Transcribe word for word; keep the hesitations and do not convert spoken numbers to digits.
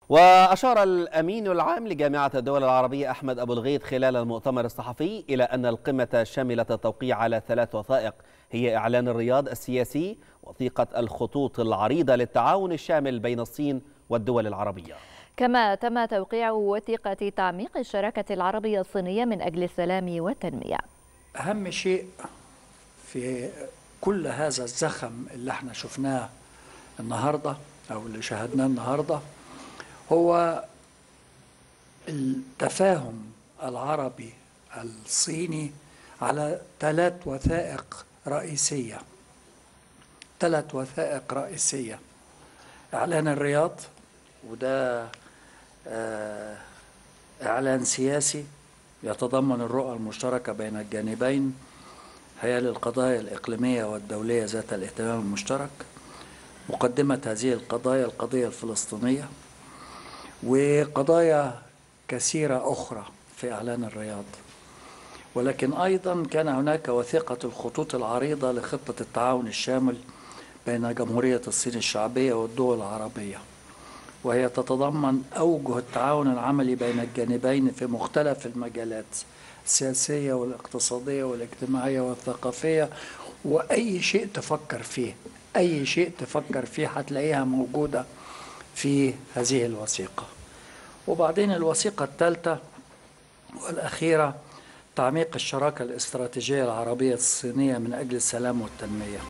وأشار الأمين العام لجامعة الدول العربية أحمد أبو الغيط خلال المؤتمر الصحفي إلى أن القمة شملت التوقيع على ثلاث وثائق، هي إعلان الرياض السياسي، وثيقة الخطوط العريضة للتعاون الشامل بين الصين والدول العربية. كما تم توقيع وثيقة تعميق الشراكة العربية الصينية من أجل السلام والتنمية. أهم شيء في كل هذا الزخم اللي احنا شفناه النهاردة أو اللي شاهدناه النهاردة هو التفاهم العربي الصيني على ثلاث وثائق رئيسية ثلاث وثائق رئيسية إعلان الرياض، وده إعلان سياسي يتضمن الرؤى المشتركة بين الجانبين، هي للقضايا الإقليمية والدولية ذات الاهتمام المشترك. مقدمة هذه القضايا القضية الفلسطينية وقضايا كثيرة أخرى في إعلان الرياض، ولكن أيضا كان هناك وثيقة الخطوط العريضة لخطة التعاون الشامل بين جمهورية الصين الشعبية والدول العربية، وهي تتضمن أوجه التعاون العملي بين الجانبين في مختلف المجالات السياسية والاقتصادية والاجتماعية والثقافية، وأي شيء تفكر فيه أي شيء تفكر فيه هتلاقيها موجودة في هذه الوثيقة. وبعدين الوثيقة الثالثة والأخيرة تعميق الشراكة الاستراتيجية العربية الصينية من أجل السلام والتنمية.